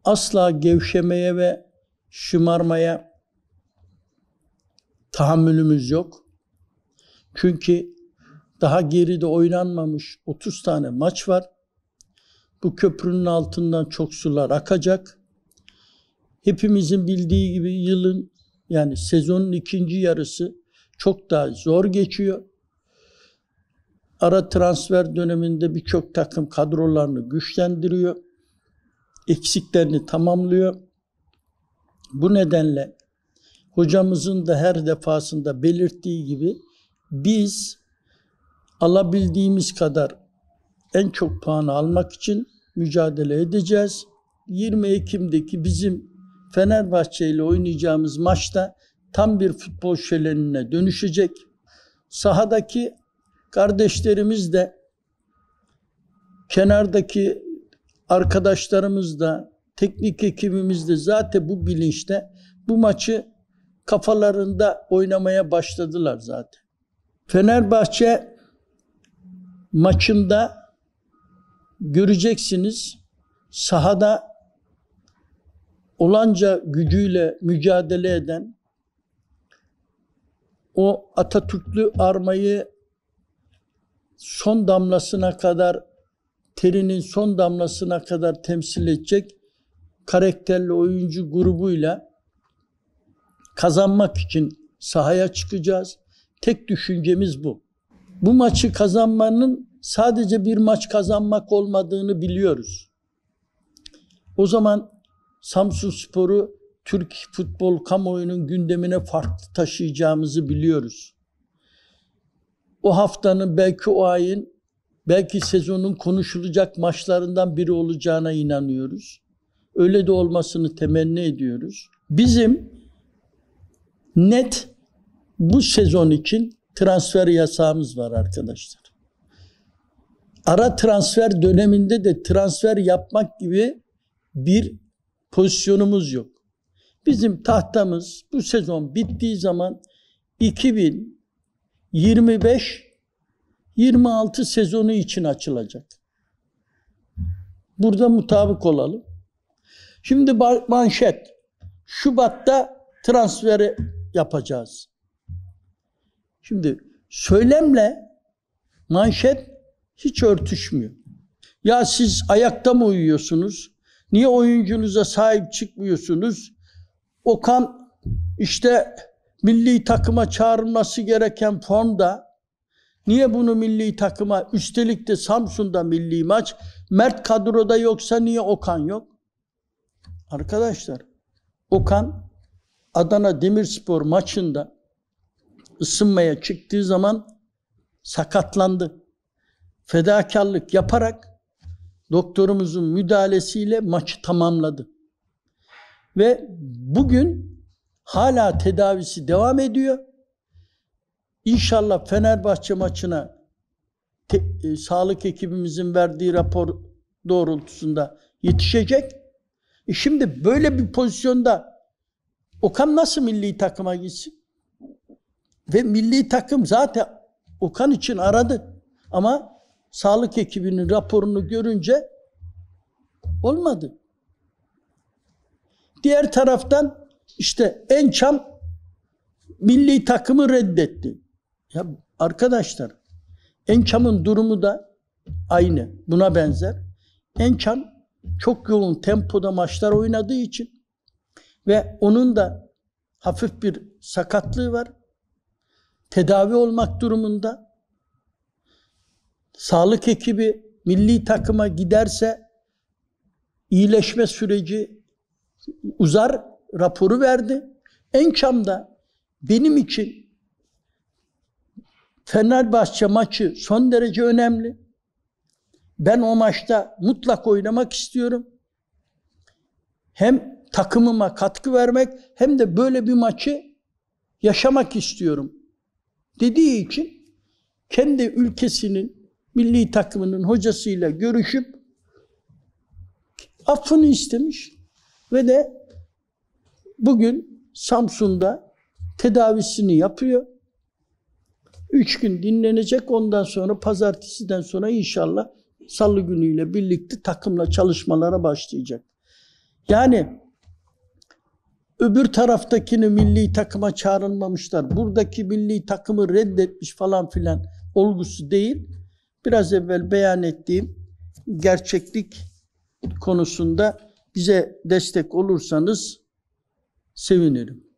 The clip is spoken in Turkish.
asla gevşemeye ve şımarmaya tahammülümüz yok. Çünkü daha geride oynanmamış 30 tane maç var. Bu köprünün altından çok sular akacak. Hepimizin bildiği gibi yılın, yani sezonun ikinci yarısı çok daha zor geçiyor. Ara transfer döneminde birçok takım kadrolarını güçlendiriyor. Eksiklerini tamamlıyor. Bu nedenle hocamızın da her defasında belirttiği gibi biz alabildiğimiz kadar en çok puanı almak için mücadele edeceğiz. 20 Ekim'deki bizim Fenerbahçe ile oynayacağımız maçta tam bir futbol şölenine dönüşecek. Sahadaki kardeşlerimiz de, kenardaki arkadaşlarımız da, teknik ekibimiz de zaten bu bilinçte, bu maçı kafalarında oynamaya başladılar zaten. Fenerbahçe maçında göreceksiniz, sahada olanca gücüyle mücadele eden, o Atatürklü armayı son damlasına kadar, terinin son damlasına kadar temsil edecek karakterli oyuncu grubuyla kazanmak için sahaya çıkacağız. Tek düşüncemiz bu. Bu maçı kazanmanın sadece bir maç kazanmak olmadığını biliyoruz. O zaman Samsunspor'u Türk futbol kamuoyunun gündemine farklı taşıyacağımızı biliyoruz. O haftanın, belki o ayın, belki sezonun konuşulacak maçlarından biri olacağına inanıyoruz. Öyle de olmasını temenni ediyoruz. Bizim net bu sezon için transfer yasağımız var arkadaşlar. Ara transfer döneminde de transfer yapmak gibi bir pozisyonumuz yok. Bizim tahtamız bu sezon bittiği zaman 2025-26 sezonu için açılacak. Burada mutabık olalım. Şimdi manşet. Şubat'ta transferi yapacağız. Şimdi söylemle manşet hiç örtüşmüyor. Ya siz ayakta mı uyuyorsunuz? Niye oyuncunuza sahip çıkmıyorsunuz? Okan işte milli takıma çağrılması gereken formda. Niye bunu milli takıma, üstelik de Samsun'da milli maç, Mert kadroda yoksa niye Okan yok? Arkadaşlar, Okan Adana Demirspor maçında ısınmaya çıktığı zaman sakatlandı. Fedakarlık yaparak doktorumuzun müdahalesiyle maçı tamamladı. Ve bugün hala tedavisi devam ediyor. İnşallah Fenerbahçe maçına sağlık ekibimizin verdiği rapor doğrultusunda yetişecek. Şimdi böyle bir pozisyonda Okan nasıl milli takıma gitsin? Ve milli takım zaten Okan için aradı. Ama sağlık ekibinin raporunu görünce olmadı. Diğer taraftan işte Ençam milli takımı reddetti. Ya arkadaşlar, Ençam'ın durumu da aynı. Buna benzer. Ençam çok yoğun tempoda maçlar oynadığı için ve onun da hafif bir sakatlığı var. Tedavi olmak durumunda. Sağlık ekibi milli takıma giderse iyileşme süreci uzar raporu verdi. Ençam da benim için Fenerbahçe maçı son derece önemli. Ben o maçta mutlak oynamak istiyorum. Hem takımıma katkı vermek hem de böyle bir maçı yaşamak istiyorum dediği için kendi ülkesinin milli takımının hocasıyla görüşüp affını istemiş ve de bugün Samsun'da tedavisini yapıyor. 3 gün dinlenecek. Ondan sonra pazartesiden sonra inşallah salı günüyle birlikte takımla çalışmalara başlayacak. Yani öbür taraftakini milli takıma çağrılmamışlar, buradaki milli takımı reddetmiş falan filan olgusu değil. Biraz evvel beyan ettiğim gerçeklik konusunda bize destek olursanız sevinirim.